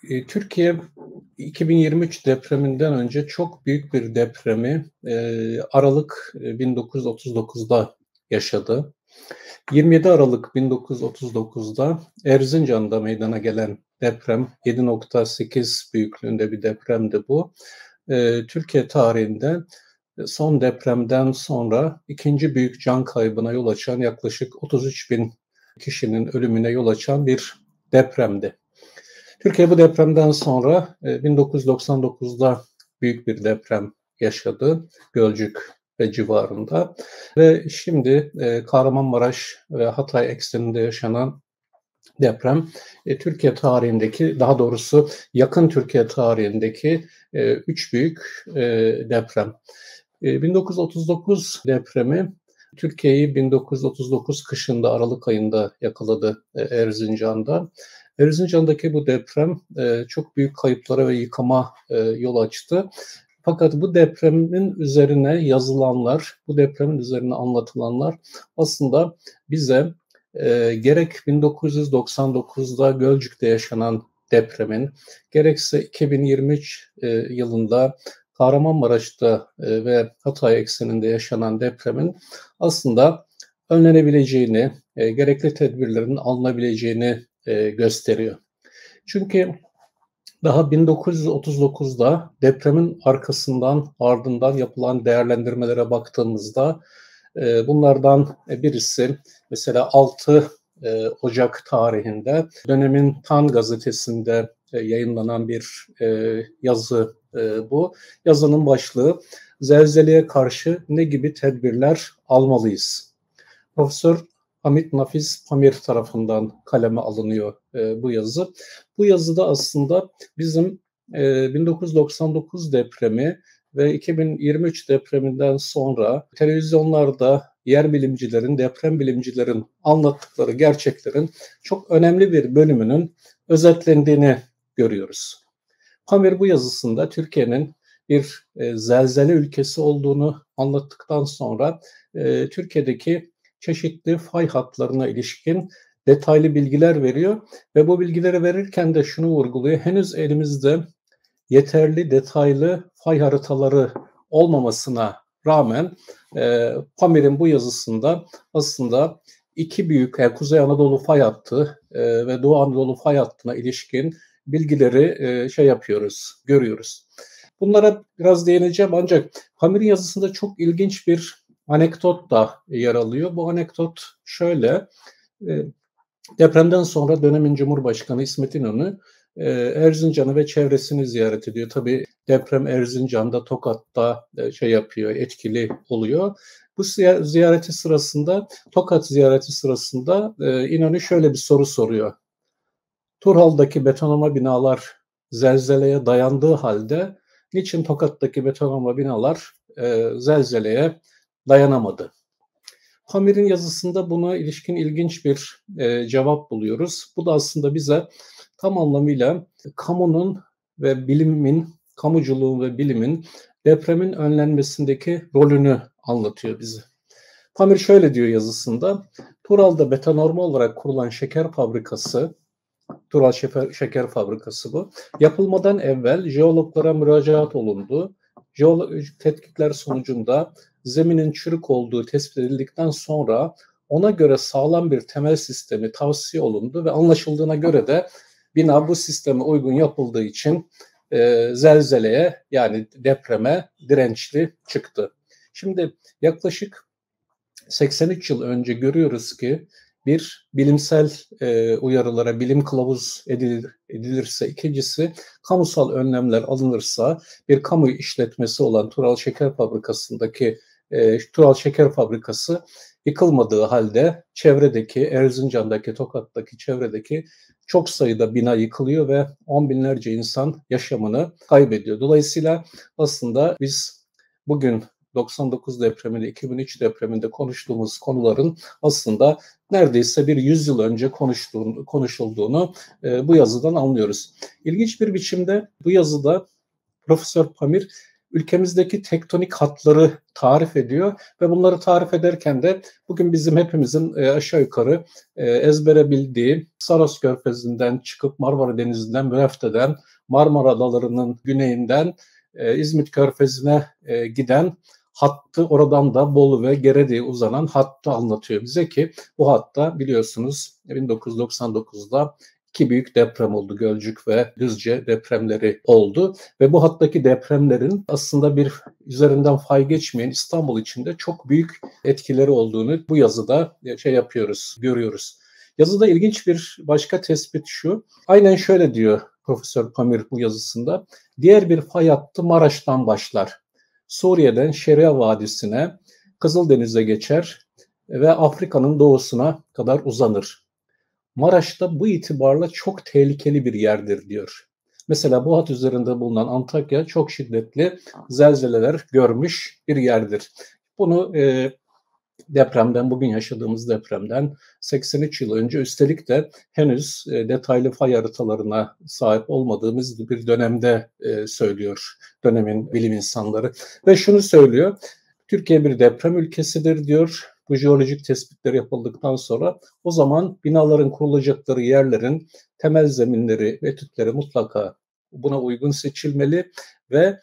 Türkiye 2023 depreminden önce çok büyük bir depremi Aralık 1939'da yaşadı. 27 Aralık 1939'da Erzincan'da meydana gelen deprem 7.8 büyüklüğünde bir depremdi bu. Türkiye tarihinde son depremden sonra ikinci büyük can kaybına yol açan yaklaşık 33 bin kişinin ölümüne yol açan bir depremdi. Türkiye bu depremden sonra 1999'da büyük bir deprem yaşadı Gölcük ve civarında ve şimdi Kahramanmaraş ve Hatay ekseninde yaşanan deprem Türkiye tarihindeki, daha doğrusu yakın Türkiye tarihindeki üç büyük deprem. 1939 depremi Türkiye'yi 1939 kışında Aralık ayında yakaladı Erzincan'da. Erzincan'daki bu deprem çok büyük kayıplara ve yıkıma yol açtı. Fakat bu depremin üzerine yazılanlar, bu depremin üzerine anlatılanlar aslında bize gerek 1999'da Gölcük'te yaşanan depremin, gerekse 2023 yılında Kahramanmaraş'ta ve Hatay ekseninde yaşanan depremin aslında önlenebileceğini, gerekli tedbirlerin alınabileceğini gösteriyor. Çünkü daha 1939'da depremin ardından yapılan değerlendirmelere baktığımızda bunlardan birisi mesela 6 Ocak tarihinde dönemin Tan gazetesinde yayınlanan bir yazı bu. Yazının başlığı "Zelzeleye karşı ne gibi tedbirler almalıyız?" Profesör Hamit Nafiz Pamir tarafından kaleme alınıyor bu yazı. Bu yazıda aslında bizim 1999 depremi ve 2023 depreminden sonra televizyonlarda yer bilimcilerin, deprem bilimcilerin anlattıkları gerçeklerin çok önemli bir bölümünün özetlendiğini görüyoruz. Pamir bu yazısında Türkiye'nin bir zelzele ülkesi olduğunu anlattıktan sonra Türkiye'deki çeşitli fay hatlarına ilişkin detaylı bilgiler veriyor ve bu bilgileri verirken de şunu vurguluyor. Henüz elimizde yeterli detaylı fay haritaları olmamasına rağmen Pamir'in bu yazısında aslında iki büyük Kuzey Anadolu fay hattı ve Doğu Anadolu fay hattına ilişkin bilgileri görüyoruz. Bunlara biraz değineceğim ancak Pamir'in yazısında çok ilginç bir anekdot da yer alıyor. Bu anekdot şöyle: depremden sonra dönemin Cumhurbaşkanı İsmet İnönü Erzincan'ı ve çevresini ziyaret ediyor. Tabii deprem Erzincan'da, Tokat'ta etkili oluyor. Bu ziyareti sırasında, Tokat ziyareti sırasında İnönü şöyle bir soru soruyor. Turhal'daki betonarme binalar zelzeleye dayandığı halde niçin Tokat'taki betonarme binalar zelzeleye dayanamadı? Pamir'in yazısında buna ilişkin ilginç bir cevap buluyoruz. Bu da aslında bize tam anlamıyla kamunun ve bilimin, kamuculuğun ve bilimin depremin önlenmesindeki rolünü anlatıyor bize. Pamir şöyle diyor yazısında: Turhal'da betonarme olarak kurulan şeker fabrikası, Tural Şeker Fabrikası bu, yapılmadan evvel jeologlara müracaat olundu. Jeolojik tetkikler sonucunda zeminin çürük olduğu tespit edildikten sonra ona göre sağlam bir temel sistemi tavsiye olundu ve anlaşıldığına göre de bina bu sisteme uygun yapıldığı için zelzeleye, yani depreme dirençli çıktı. Şimdi yaklaşık 83 yıl önce görüyoruz ki bir bilimsel uyarılara bilim kılavuz edilirse, ikincisi kamusal önlemler alınırsa bir kamu işletmesi olan Tural Şeker Fabrikası'ndaki Tural Şeker Fabrikası yıkılmadığı halde çevredeki, Erzincan'daki, Tokat'taki çevredeki çok sayıda bina yıkılıyor ve on binlerce insan yaşamını kaybediyor. Dolayısıyla aslında biz bugün 99 depreminde, 2003 depreminde konuştuğumuz konuların aslında neredeyse bir 100 yıl önce konuşulduğunu bu yazıdan anlıyoruz. İlginç bir biçimde bu yazıda Profesör Pamir ülkemizdeki tektonik hatları tarif ediyor ve bunları tarif ederken de bugün bizim hepimizin aşağı yukarı ezbere bildiği Saros Körfezi'nden çıkıp Marmara Denizi'nden, Müefte'den, Marmara Adaları'nın güneyinden İzmit Körfezi'ne giden hattı, oradan da Bolu ve Gerede'ye uzanan hattı anlatıyor bize ki bu hatta biliyorsunuz 1999'da iki büyük deprem oldu. Gölcük ve Düzce depremleri oldu ve bu hattaki depremlerin aslında bir üzerinden fay geçmeyen İstanbul içinde çok büyük etkileri olduğunu bu yazıda görüyoruz. Yazıda ilginç bir başka tespit şu. Aynen şöyle diyor Profesör Pamir bu yazısında. Diğer bir fay hattı Maraş'tan başlar. Suriye'den Şeria Vadisi'ne, Kızıldeniz'e geçer ve Afrika'nın doğusuna kadar uzanır. Maraş'ta bu itibarla çok tehlikeli bir yerdir diyor. Mesela bu hat üzerinde bulunan Antakya çok şiddetli zelzeleler görmüş bir yerdir. Bunu depremden, bugün yaşadığımız depremden 83 yıl önce, üstelik de henüz detaylı fay haritalarına sahip olmadığımız bir dönemde söylüyor dönemin bilim insanları. Ve şunu söylüyor, Türkiye bir deprem ülkesidir diyor. Bu jeolojik tespitler yapıldıktan sonra o zaman binaların kurulacakları yerlerin temel zeminleri, etütleri mutlaka buna uygun seçilmeli ve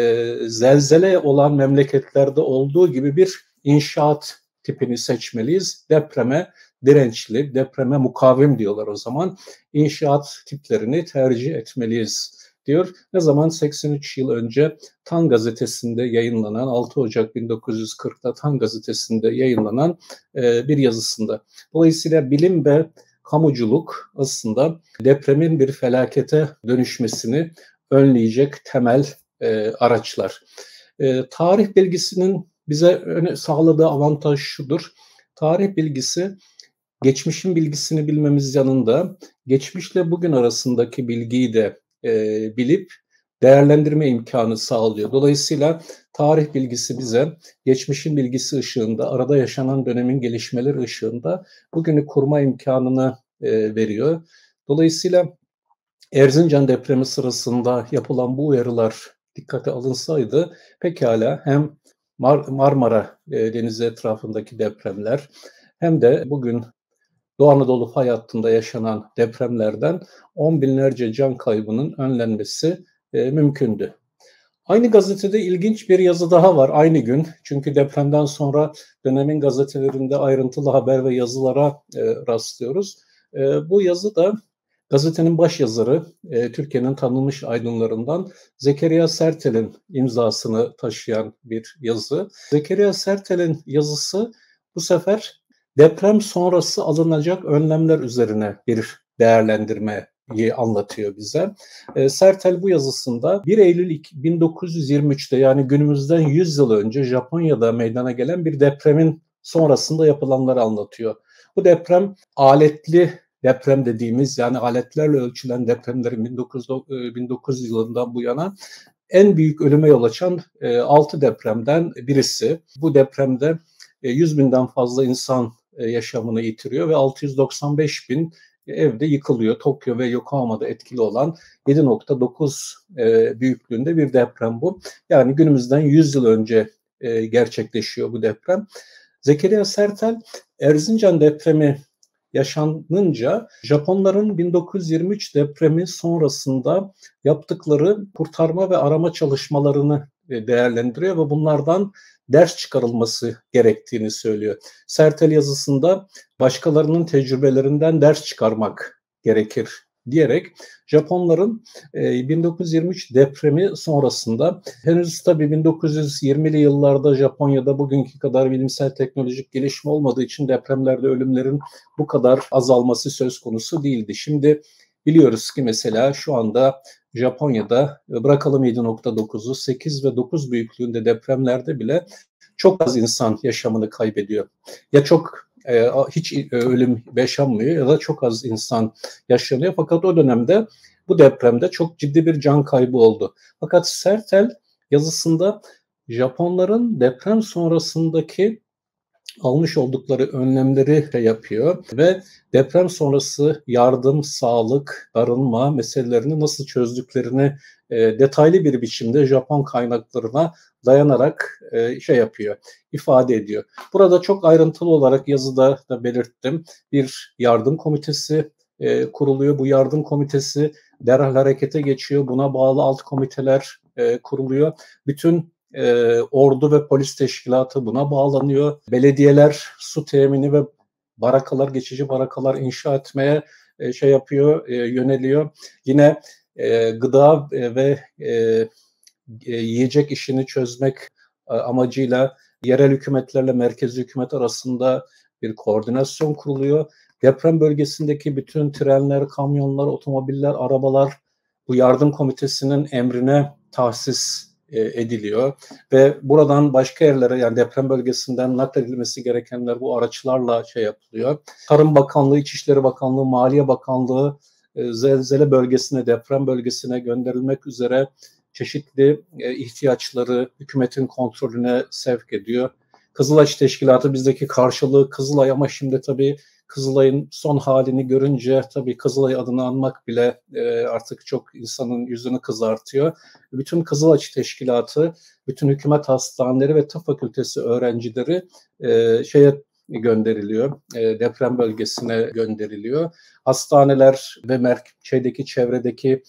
zelzele olan memleketlerde olduğu gibi bir inşaat tipini seçmeliyiz. Depreme dirençli, depreme mukavim diyorlar o zaman. İnşaat tiplerini tercih etmeliyiz diyor. Ne zaman? 83 yıl önce Tan gazetesinde yayınlanan, 6 Ocak 1940'da Tan gazetesinde yayınlanan bir yazısında. Dolayısıyla bilim ve kamuculuk aslında depremin bir felakete dönüşmesini önleyecek temel araçlar. Tarih bilgisinin bize sağladığı avantaj şudur. Tarih bilgisi geçmişin bilgisini bilmemiz yanında geçmişle bugün arasındaki bilgiyi de bilip değerlendirme imkanı sağlıyor. Dolayısıyla tarih bilgisi bize geçmişin bilgisi ışığında, arada yaşanan dönemin gelişmeleri ışığında bugünü kurma imkanını veriyor. Dolayısıyla Erzincan depremi sırasında yapılan bu uyarılar dikkate alınsaydı pekala hem Marmara Denizi etrafındaki depremler hem de bugün Doğu Anadolu fay hattında yaşanan depremlerden on binlerce can kaybının önlenmesi mümkündü. Aynı gazetede ilginç bir yazı daha var aynı gün. Çünkü depremden sonra dönemin gazetelerinde ayrıntılı haber ve yazılara rastlıyoruz. Bu yazı da gazetenin başyazarı, Türkiye'nin tanınmış aydınlarından Zekeriya Sertel'in imzasını taşıyan bir yazı. Zekeriya Sertel'in yazısı bu sefer deprem sonrası alınacak önlemler üzerine bir değerlendirmeyi anlatıyor bize. Sertel bu yazısında 1 Eylül 1923'te, yani günümüzden 100 yıl önce Japonya'da meydana gelen bir depremin sonrasında yapılanları anlatıyor. Bu deprem aletli deprem dediğimiz, yani aletlerle ölçülen depremlerin 1900 yılından bu yana en büyük ölüme yol açan 6 depremden birisi. Bu depremde 100 binden fazla insan yaşamını yitiriyor ve 695 bin evde yıkılıyor. Tokyo ve Yokohama'da etkili olan 7.9 büyüklüğünde bir deprem bu. Yani günümüzden 100 yıl önce gerçekleşiyor bu deprem. Zekeriya Sertel, Erzincan depremi yaşanınca Japonların 1923 depremi sonrasında yaptıkları kurtarma ve arama çalışmalarını değerlendiriyor ve bunlardan ders çıkarılması gerektiğini söylüyor. Sertel yazısında başkalarının tecrübelerinden ders çıkarmak gerekir diyerek Japonların 1923 depremi sonrasında, henüz tabii 1920'li yıllarda Japonya'da bugünkü kadar bilimsel teknolojik gelişme olmadığı için depremlerde ölümlerin bu kadar azalması söz konusu değildi. Şimdi biliyoruz ki mesela şu anda Japonya'da bırakalım 7.9'u, 8 ve 9 büyüklüğünde depremlerde bile çok az insan yaşamını kaybediyor. Ya çok hiç ölüm yaşanmıyor ya da çok az insan yaşanıyor. Fakat o dönemde bu depremde çok ciddi bir can kaybı oldu. Fakat Sertel yazısında Japonların deprem sonrasındaki almış oldukları önlemleri yapıyor ve deprem sonrası yardım, sağlık, barınma meselelerini nasıl çözdüklerini detaylı bir biçimde Japon kaynaklarına dayanarak yapıyor, ifade ediyor. Burada çok ayrıntılı olarak yazıda da belirttim. Bir yardım komitesi kuruluyor. Bu yardım komitesi derhal harekete geçiyor. Buna bağlı alt komiteler kuruluyor. Bütün ordu ve polis teşkilatı buna bağlanıyor. Belediyeler su temini ve barakalar, geçici barakalar inşa etmeye yöneliyor. Yine gıda ve yiyecek işini çözmek amacıyla yerel hükümetlerle merkezi hükümet arasında bir koordinasyon kuruluyor. Deprem bölgesindeki bütün trenler, kamyonlar, otomobiller, arabalar bu yardım komitesinin emrine tahsis ediliyor ve buradan başka yerlere, yani deprem bölgesinden nakledilmesi gerekenler bu araçlarla yapılıyor. Tarım Bakanlığı, İçişleri Bakanlığı, Maliye Bakanlığı zelzele bölgesine, deprem bölgesine gönderilmek üzere çeşitli ihtiyaçları hükümetin kontrolüne sevk ediyor. Kızılaç Teşkilatı bizdeki karşılığı Kızılay, ama şimdi tabii Kızılay'ın son halini görünce tabii Kızılay adını anmak bile artık çok insanın yüzünü kızartıyor. Bütün Kızılaç Teşkilatı, bütün hükümet hastaneleri ve tıp fakültesi öğrencileri gönderiliyor, deprem bölgesine gönderiliyor. Hastaneler ve çevredeki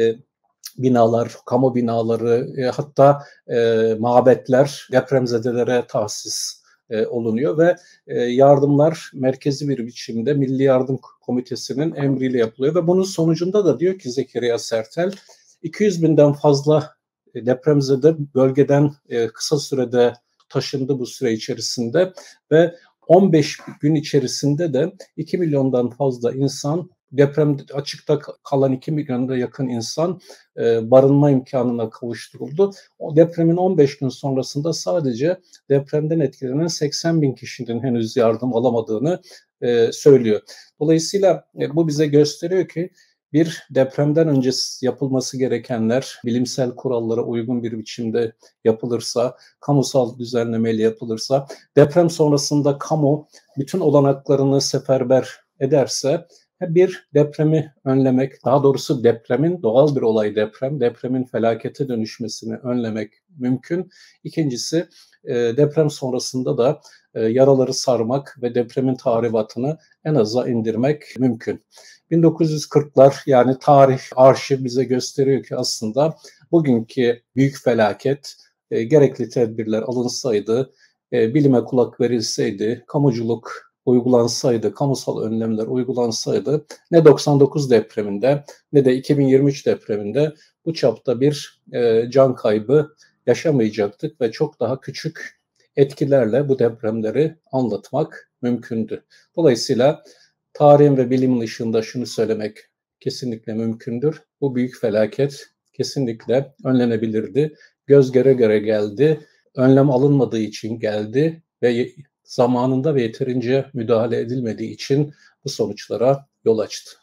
binalar, kamu binaları, hatta mabetler depremzedelere tahsis olunuyor ve yardımlar merkezi bir biçimde Milli Yardım Komitesi'nin emriyle yapılıyor ve bunun sonucunda da diyor ki Zekeriya Sertel, 200 binden fazla depremzede bölgeden kısa sürede taşındı bu süre içerisinde ve 15 gün içerisinde de 2 milyondan fazla insan, depremde açıkta kalan 2 milyona yakın insan barınma imkanına kavuşturuldu. O depremin 15 gün sonrasında sadece depremden etkilenen 80 bin kişinin henüz yardım alamadığını söylüyor. Dolayısıyla bu bize gösteriyor ki bir depremden önce yapılması gerekenler bilimsel kurallara uygun bir biçimde yapılırsa, kamusal düzenlemeyle yapılırsa, deprem sonrasında kamu bütün olanaklarını seferber ederse bir depremi önlemek, daha doğrusu depremin, doğal bir olay depremin felakete dönüşmesini önlemek mümkün. İkincisi deprem sonrasında da yaraları sarmak ve depremin tahribatını en aza indirmek mümkün. 1940'lar, yani tarih, arşiv bize gösteriyor ki aslında bugünkü büyük felaket gerekli tedbirler alınsaydı, bilime kulak verilseydi, kamuculuk uygulansaydı, kamusal önlemler uygulansaydı ne 99 depreminde ne de 2023 depreminde bu çapta bir can kaybı yaşamayacaktık ve çok daha küçük etkilerle bu depremleri anlatmak mümkündü. Dolayısıyla tarihin ve bilimin ışığında şunu söylemek kesinlikle mümkündür. Bu büyük felaket kesinlikle önlenebilirdi. Göz göre göre geldi. Önlem alınmadığı için geldi ve zamanında ve yeterince müdahale edilmediği için bu sonuçlara yol açtı.